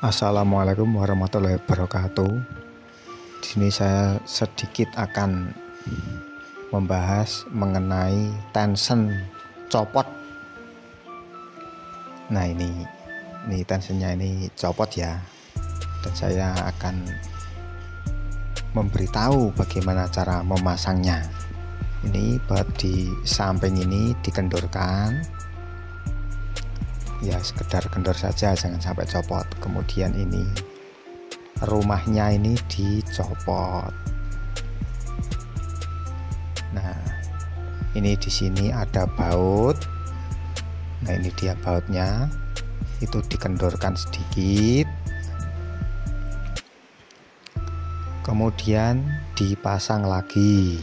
Assalamualaikum warahmatullahi wabarakatuh. Di sini saya sedikit akan membahas mengenai tension copot. Nah, ini tensionnya ini copot ya. Dan saya akan memberitahu bagaimana cara memasangnya. Ini baut di samping ini dikendorkan. Ya, sekedar kendor saja, jangan sampai copot. Kemudian ini rumahnya ini dicopot. Nah, ini di sini ada baut. Nah, ini dia bautnya. Itu dikendorkan sedikit. Kemudian dipasang lagi.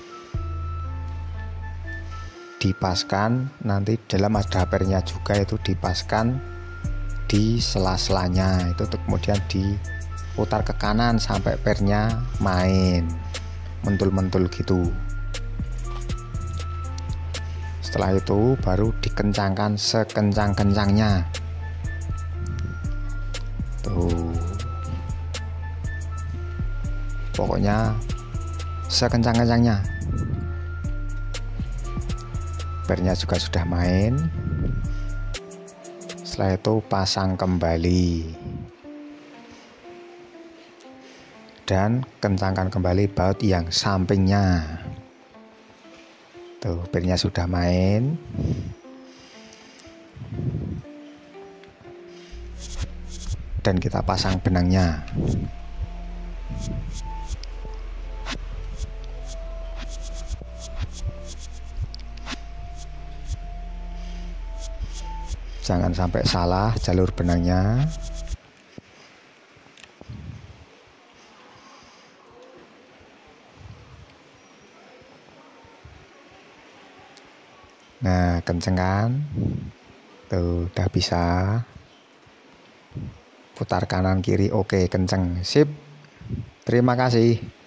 Dipaskan, nanti dalam ada pernya juga, itu dipaskan di sela-selanya itu, kemudian diputar ke kanan sampai pernya main mentul-mentul gitu. Setelah itu baru dikencangkan sekencang-kencangnya tuh, pokoknya sekencang-kencangnya. Pernya juga sudah main. Setelah itu pasang kembali dan kencangkan kembali baut yang sampingnya. Tuh, pernya sudah main. Dan kita pasang benangnya. Jangan sampai salah jalur benangnya. Nah, kenceng kan? Tuh, udah bisa. Putar kanan kiri, oke, kenceng, sip. Terima kasih.